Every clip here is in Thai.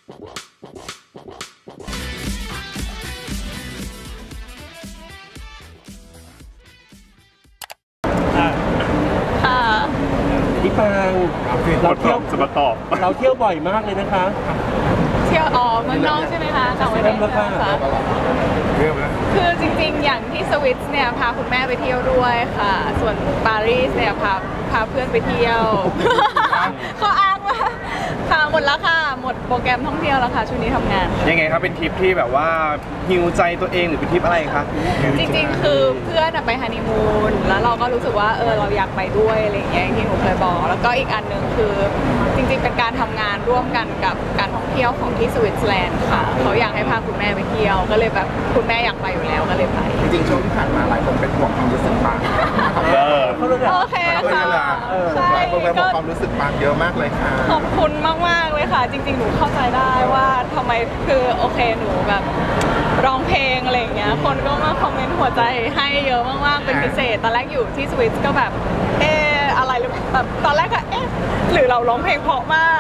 พี่ปางเราเที่ยวจะมาตอบเราเที่ยวบ่อยมากเลยนะคะเที่ยวเมืองนอกใช่ไหมคะต่างประเทศค่ะคือจริงๆอย่างที่สวิตเนี่ยพาคุณแม่ไปเที่ยวด้วยค่ะส่วนปารีสเนี่ยพาเพื่อนไปเที่ยวเขาอ้างว่าค่ะหมดแล้วค่ะหมดโปรแกรมท่องเที่ยวแล้วค่ะช่วงนี้ทำงานยังไงครับเป็นทริปที่แบบว่าฮิวใจตัวเองหรือเป็นทริปอะไรคะจริงๆคือเพื่อนไปฮันนีมูนแล้วเราก็รู้สึกว่าเราอยากไปด้วยอะไรอย่างเงี้ยที่หนูเคยบอกแล้วก็อีกอันหนึ่งคือจริงๆเป็นการทำงานร่วมกันกับการท่องเที่ยวของที่สวิตเซอร์แลนด์ค่ะเขาอยากให้พาคุณแม่ไปเที่ยวก็เลยแบบคุณแม่อยากไปอยู่แล้วก็เลยไปจริงๆช่วงที่ผ่านมาหลายคนเป็นห่วงความรู้สึกปางโอเคค่ะใช่ก็ความรู้สึกปางเยอะมากเลยค่ะขอบคุณมากๆเลยค่ะจริงๆหนูเข้าใจได้ว่าทำไมคือโอเคหนูแบบร้องเพลงอะไรอย่างเงี้ยคนก็มาคอมเมนต์หัวใจให้เยอะมากๆเป็นพิเศษตอนแรกอยู่ที่สวิตก็แบบอะไรแบบตอนแรกก็หรือเราร้องเพลงเพราะมาก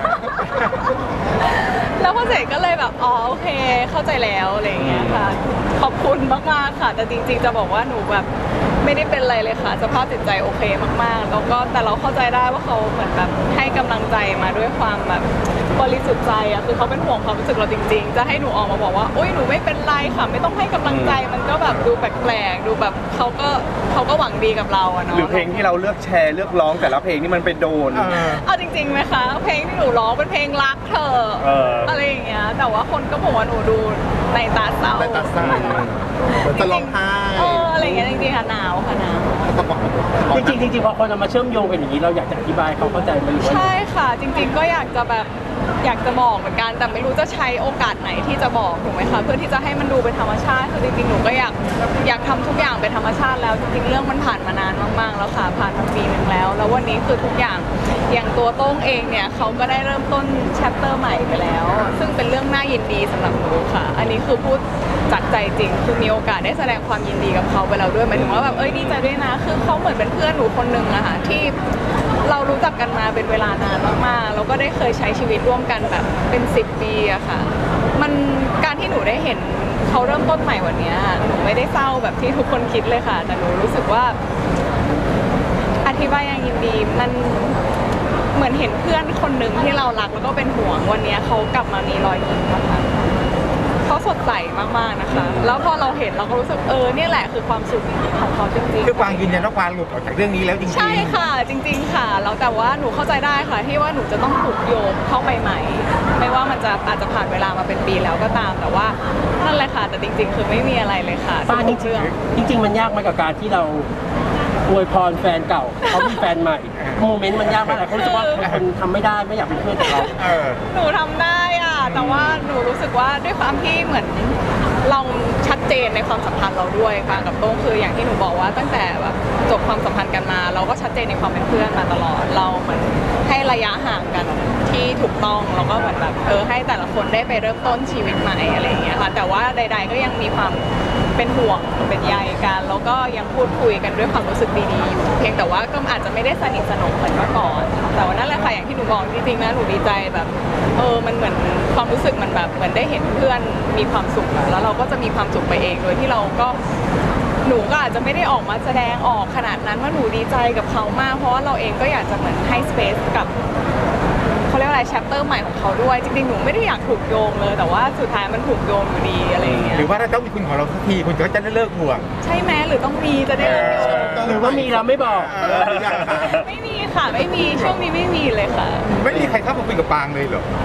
แล้วพอเสร็จก็เลยแบบโอเคเข้าใจแล้วอะไรอย่างเงี้ยค่ะขอบคุณมากๆค่ะแต่จริงๆจะบอกว่าหนูแบบไม่ได้เป็นอะไรเลยค่ะสภาพจิตใจโอเคมากๆแล้วก็แต่เราเข้าใจได้ว่าเขาเหมือนแบบให้กำลังใจมาด้วยความแบบบริสุทธิ์ใจอะคือเขาเป็นห่วงความรู้สึกเราจริงๆจะให้หนูออกมาบอกว่าโอ๊ยหนูไม่เป็นไรค่ะไม่ต้องให้กำลังใจมันก็แบบดูแปลกๆดูแบบเขาก็หวังดีกับเราอะเนาะหรือเพลงที่เราเลือกแชร์เลือกร้องแต่ละเพลงนี่มันไปโดนเอาจริงๆไหมคะเพลงที่หนูร้องเป็นเพลงรักเธออะไรอย่างเงี้ยแต่ว่าคนก็บอกว่าหนูดูในตาเศร้าจะร้องไห้อะไรอย่างเงี้ยจริงๆค่ะหนาวค่ะหนาวจริงพอคนเอามาเชื่อมโยงกันอย่างนี้เราอยากจะอธิบายเขาเข้าใจไหมใช่ค่ะจริงๆก็อยากจะบอกเหมือนกันแต่ไม่รู้จะใช้โอกาสไหนที่จะบอกถูกไหมคะเพื่อที่จะให้มันดูเป็นธรรมชาติคือจริงๆหนูก็อยากทำทุกอย่างเป็นธรรมชาติแล้วจริงๆเรื่องมันผ่านมานานมากๆแล้วค่ะผ่านมาปีนึงแล้ววันนี้คือทุกอย่างตัวโต้งเองเนี่ยเขาก็ได้เริ่มต้นแชปเตอร์ใหม่ไปแล้วซึ่งเป็นเรื่องน่ายินดีสำหรับหนูค่ะอันนี้คือพูดจากใจจริงคือมีโอกาสได้แสดงความยินดีกับเขาไปแล้วด้วยหมายถึงว่าแบบดีใจด้วยนะคือเขาเหมือนเป็นเพื่อนหนูคนนึงอะค่ะที่เรารู้จักกันมาเป็นเวลานานมากๆแล้วก็ได้เคยใช้ชีวิตร่วมกันแบบเป็น10 ปีอะค่ะมันการที่หนูได้เห็นเขาเริ่มต้นใหม่วันนี้หนูไม่ได้เศร้าแบบที่ทุกคนคิดเลยค่ะแต่หนูรู้สึกว่าอธิบายอย่างยินดีมันเหมือนเห็นเพื่อนคนหนึ่งที่เรารักแล้วก็เป็นห่วงวันนี้เขากลับมามีรอยยิ้มนะคะเขาสดใสมากๆนะคะแล้วพอเราเห็นเราก็รู้สึกนี่แหละคือความสุขของเขาจริงๆคือปางยืนยันว่าปางหลุดออกจากเรื่องนี้แล้วจริงๆใช่ค่ะจริงๆค่ะแล้วแต่ว่าหนูเข้าใจได้ค่ะที่ว่าหนูจะต้องถูกโยงเข้าไปใหม่ไม่ว่ามันจะอาจจะผ่านเวลามาเป็นปีแล้วก็ตามแต่ว่านั่นแหละค่ะแต่จริงๆคือไม่มีอะไรเลยค่ะป้าจริงมันยากไหมกับการที่เราอวยพรแฟนเก่าเขามีแฟนใหม่โมเมนต์มันยากมากเลยเขารู้สึกว่าคนทำไม่ได้ไม่อยากเป็นเพื่อนกับเราหนูทำได้แต่ว่าหนูรู้สึกว่าด้วยความที่เหมือนเราชัดเจนในความสัมพันธ์เราด้วยปางกับโต้งคืออย่างที่หนูบอกว่าตั้งแต่แบบจบความสัมพันธ์กันมาเราก็ชัดเจนในความเป็นเพื่อนมาตลอดเราเหมือนให้ระยะห่างกันที่ถูกต้องแล้วก็เหมือนแบบให้แต่ละคนได้ไปเริ่มต้นชีวิตใหม่อะไรอย่างเงี้ยค่ะแต่ว่าใดๆก็ยังมีความเป็นห่วงเป็นใยกันแล้วก็ยังพูดคุยกันด้วยความรู้สึกดีๆอยู่เพียงแต่ว่าก็อาจจะไม่ได้สนิทสนมเหมือนเมื่อก่อนแต่ว่านั่นแหละค่ะอย่างที่หนูบอกจริงๆนะหนูดีใจแบบมันเหมือนความรู้สึกมันแบบเหมือนได้เห็นเพื่อนมีความสุขแล้วเราก็จะมีความสุขไปเองโดยที่เราก็หนูก็อาจจะไม่ได้ออกมาแสดงออกขนาดนั้นว่าหนูดีใจกับเขามากเพราะว่าเราเองก็อยากจะเหมือนให้สเปซกับเขาเรียกว่าอะไรแชปเตอร์ใหม่ของเขาด้วยจริงๆหนูไม่ได้อยากถูกโยงเลยแต่ว่าสุดท้ายมันถูกโยงอยู่ดีอะไรอย่างเงี้ยหรือว่าถ้าต้องมีคุณของเราสักทีคุณก็จะได้เลิกห่วงใช่ไหมหรือต้องมีจะได้เลิกโยงหรือว่ามีเราไม่บอกไม่มีค่ะไม่มีช่วงนี้ไม่มีเลยค่ะไม่มีใครเข้ามาคุยกับปางเลยเหรอ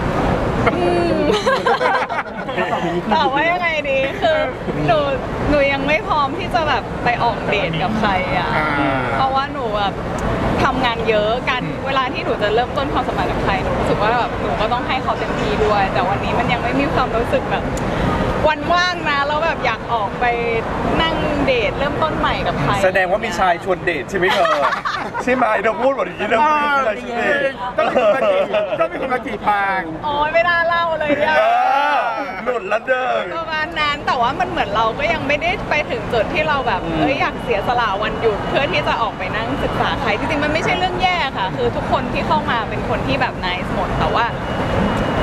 ตอบว่ายังไงดีคือหนูยังไม่พร้อมที่จะแบบไปออกเดทกับใครเพราะว่าหนูแบบทำงานเยอะกันเวลาที่หนูจะเริ่มต้นความสัมพันธ์กับใครหนูรู้สึกว่าแบบหนูก็ต้องให้เขาเต็มที่ด้วยแต่วันนี้มันยังไม่มีความรู้สึกแบบวันว่างนะแล้วแบบอยากออกไปนั่งเดทเริ่มต้นใหม่กับใครแสดงว่ามีชายชวนเดทใช่ไหมเธอใช่ไหมเธอพูดหมดอย่างนี้เธอพูดอะไรใช่ไหมต้องมีคนมาจีบปางโอ้ยไม่น่าเล่าเลยเนี่ยหลุดละเด้อประมาณนั้นแต่ว่ามันเหมือนเราก็ยังไม่ได้ไปถึงจุดที่เราแบบอยากเสียสละวันหยุดเพื่อที่จะออกไปนั่งศึกษาใครจริงๆมันไม่ใช่เรื่องแย่ค่ะคือทุกคนที่เข้ามาเป็นคนที่แบบไนซ์หมดแต่ว่า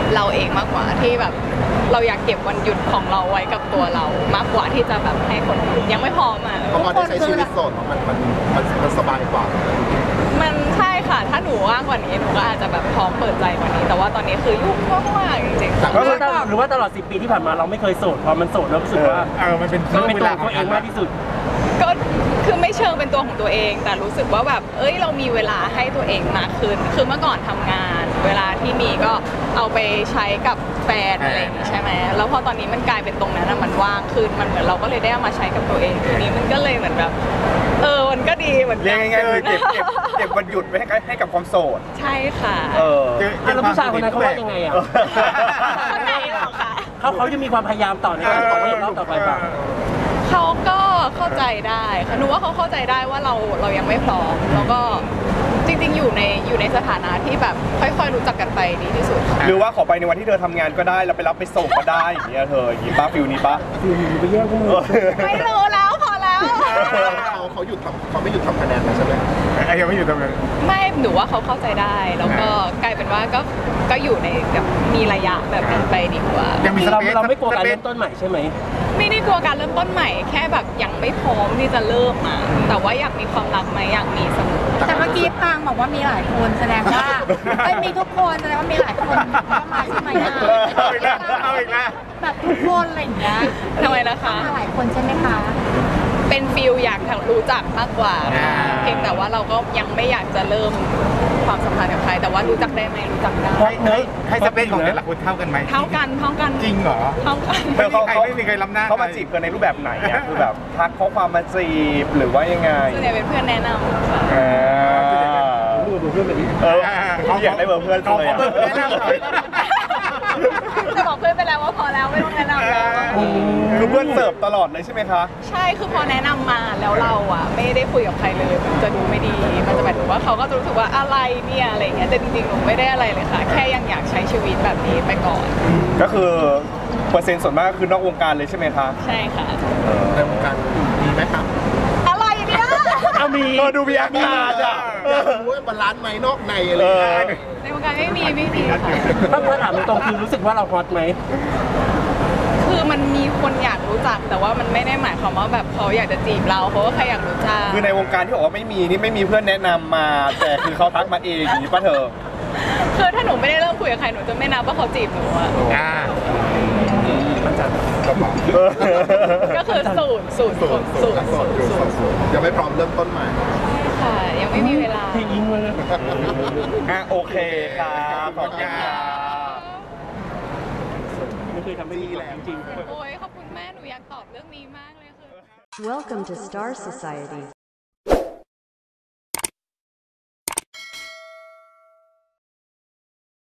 เราเองมากกว่าที่แบบเราอยากเก็บวันหยุดของเราไว้กับตัวเรามากกว่าที่จะแบบให้คนอื่นยังไม่พร้อมอ่ะเพราะว่าได้ใช้ชีวิตโสดมันสบายกว่ามันใช่ค่ะถ้าหนูว่างกว่านี้หนูก็อาจจะแบบพร้อมเปิดใจกว่านี้ แต่ว่าตอนนี้คือยุ่งมากๆจริงๆหรือว่าตลอด10 ปีที่ผ่านมาเราไม่เคยโสดพอมันโสดแล้วรู้สึกว่ามันเป็นมันเป็นตัวของตัวเองมากที่สุดก็คือไม่เชิงเป็นตัวของตัวเอง แต่รู้สึกว่าแบบเรามีเวลาให้ตัวเองมากขึ้นคือเมื่อก่อนทำงาน เวลาที่มีก็เอาไปใช้กับแฟนอะไรอย่างงี้ใช่ไหมแล้วพอตอนนี้มันกลายเป็นตรงนั้นมันว่างขึ้นมันเหมือนเราก็เลยได้เอามาใช้กับตัวเองทีนี้มันก็เลยเหมือนแบบมันก็ดีเหมือนเรีกัยกง่ายๆคือเก็บวันหยุดไว้ให้กับความโสดใช่ค่ะแล้วผู้ชายคนนั้นเขาว่ายังไงอ่ะข้างในหรอคะเขาจะมีความพยายามต่อในการขอรอบต่อไปเปล่าเขาก็เข้าใจได้ค่ะหนูว่าเขาเข้าใจได้ว่าเรายังไม่พร้อมแล้วก็จริงๆอยู่ในสถานะที่แบบค่อยๆรู้จักกันไปดีที่สุดค่ะหรือว่าขอไปในวันที่เธอทำงานก็ได้เราไปรับไปส่งก็ได้อย่างเงี้ยเธออย่างงี้ป้าฟิลนี้ป้าไปแย่งพวกมึงไม่รู้แล้วพอแล้วเขาหยุดทำเขาไม่หยุดทำคะแนนแล้วใช่ไหมยังไม่อยู่ตรงนั้นไม่หนูว่าเขาเข้าใจได้แล้วก็กลายเป็นว่าก็อยู่ในแบบมีระยะแบบนั้นไปดีกว่ายังมีสเปซเราไม่กลัวการเริ่มต้นใหม่ใช่ไหมไม่ได้กลัวการเริ่มต้นใหม่แค่แบบยังไม่พร้อมที่จะเริ่มอ่ะแต่ว่าอยากมีความรักไหมอยากมีเสมอแต่เมื่อกี้ปางบอกว่ามีหลายคนแสดงว่าไม่มีทุกคนแสดงว่ามีหลายคนเข้ามาใช่ไหมอะเอาอีกแล้วเอาอีกแล้วแบบทุกคนอะไรอย่างเงี้ยทำไมนะคะมาหลายคนใช่ไหมคะเป็นฟิลอยากรู้จักมากกว่าเพียงแต่ว่าเราก็ยังไม่อยากจะเริ่มความสัมพันธ์กับใครแต่ว่ารู้จักได้ไหมรู้จักได้ให้สเปซของแต่ละคนเท่ากันไหมเท่ากันจริงเหรอเท่ากันไม่มีใครล้ำหน้าเขามาจีบกันในรูปแบบไหนอ่ะคือแบบทักข้อความมาจีบหรือว่ายังไงส่วนใหญ่เป็นเพื่อนแนะนำค่ะอยากได้เบอร์เพื่อนเลยอ่ะจะบอกเพื่อนไปแล้วว่าพอแล้วไม่ต้องแนะนำแล้วคือเพื่อนเสิร์ฟตลอดเลยใช่ไหมคะใช่คือพอแนะนำมาแล้วเราอ่ะไม่ได้คุยกับใครเลยมันจะดูไม่ดีมันจะหมายถึงว่าเขาก็จะรู้สึกว่าอะไรเนี่ยอะไรเงี้ยแต่จริงๆหนูไม่ได้อะไรเลยค่ะแค่ยังอยากใช้ชีวิตแบบนี้ไปก่อนก็คือเปอร์เซ็นต์ส่วนมากคือนอกวงการเลยใช่ไหมคะใช่ค่ะในวงการมีไหมครับอะไรเนี่ยเอามีดูมีอาการอ่ะอยากรู้ว่าบาลานซ์ไหมนอกในอะไรอย่างเงี้ยในวงการไม่มีค่ะถ้าถามตรงๆคือรู้สึกว่าเราฮอตไหมคือมันมีคนอยากรู้จักแต่ว่ามันไม่ได้หมายความว่าแบบเขาอยากจะจีบเราเขาก็แค่อยากรู้จักคือในวงการที่บอกว่าไม่มีนี่ไม่มีเพื่อนแนะนำมา แต่คือเขาทักมาเองอย่างนี้ป่ะเธอคือถ้าหนูไม่ได้เริ่มคุยกับใครหนูจะไม่นับว่าเขาจีบหนูอะกระเป๋าก็คือศูนย์โสดยังไม่พร้อมเริ่มต้นใหม่ค่ะ ยังไม่มีเวลาที่ยิงมาเลยโอเคครับขอบคุณครับไม่เคยทำให้ดีแล้วจริงโอ้ยขอบคุณแม่หนูอยากตอบเรื่องนี้มากเลยคือ Welcome to Star Society.